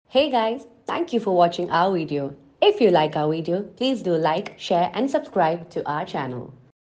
Hey guys, thank you for watching our video. If you like our video, please do like, share and subscribe to our channel.